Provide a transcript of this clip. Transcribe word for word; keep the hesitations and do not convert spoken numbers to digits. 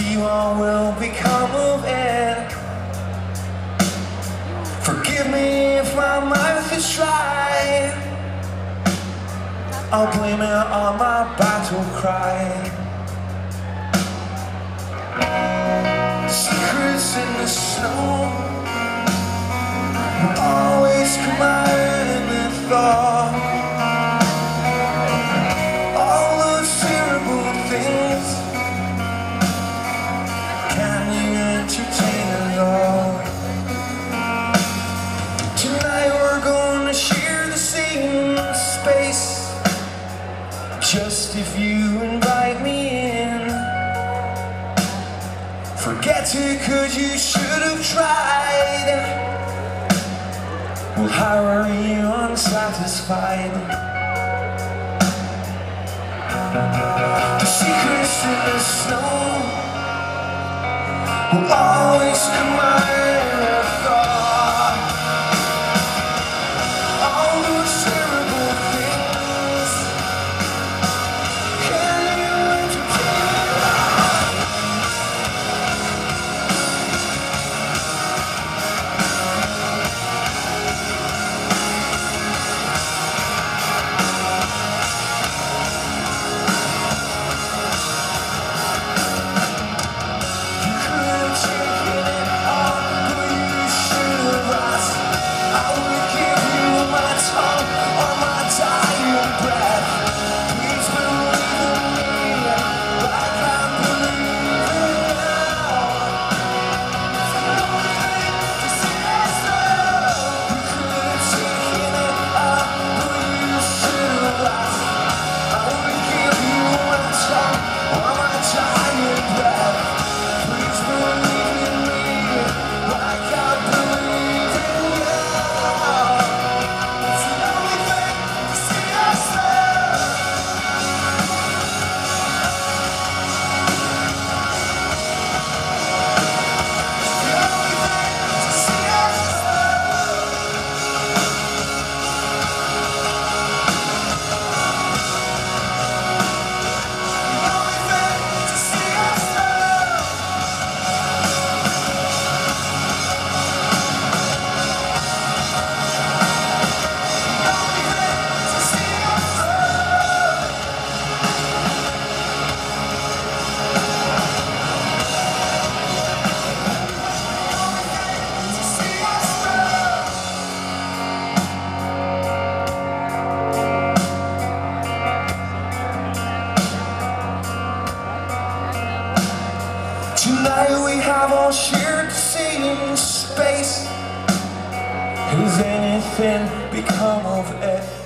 see what will become of it. Forgive me if my mouth is dry, I'll blame it on my battle cry. Secrets in the snow will always come out in the thaw. All those terrible things, can you entertain it all? Tonight we're gonna share the same space, just if you invite me in. Forget it, cause you should have tried. Well, how are you unsatisfied? The secrets in the snow will always come out in a thaw. All those terrible things, can you entertain it all? Tonight we have all shared the same space. Has anything become of it?